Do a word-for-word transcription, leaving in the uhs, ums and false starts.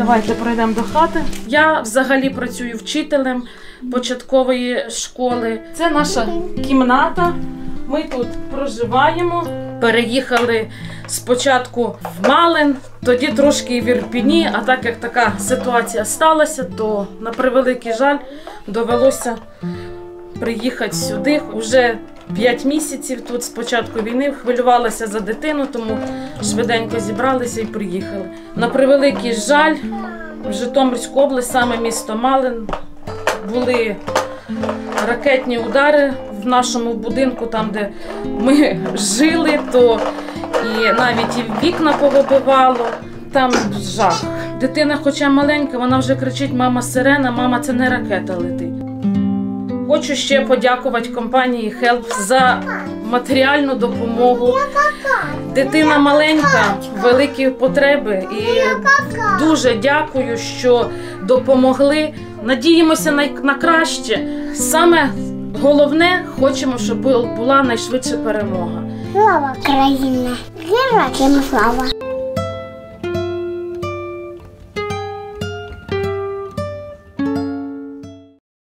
Давайте пройдемо до хати. Я взагалі працюю вчителем початкової школи. Це наша кімната. Ми тут проживаємо. Переїхали спочатку в Малин, тоді трошки в Ірпіні, а так як така ситуація сталася, то на превеликий жаль довелося приїхати сюди. Уже п'ять місяців тут з початку війни, хвилювалася за дитину, тому швиденько зібралися і приїхали. На превеликий жаль, в Житомирську область, саме місто Малин, були ракетні удари в нашому будинку, там, де ми жили, то і навіть і вікна повибивало, там жах. Дитина, хоча маленька, вона вже кричить: «Мама, сирена, мама, це не ракета летить». Хочу ще подякувати компанії Help за матеріальну допомогу. Дитина маленька, великі потреби, і дуже дякую, що допомогли. Надіємося на, на краще. Саме головне, хочемо, щоб була найшвидше перемога. Слава Україні! Героям слава!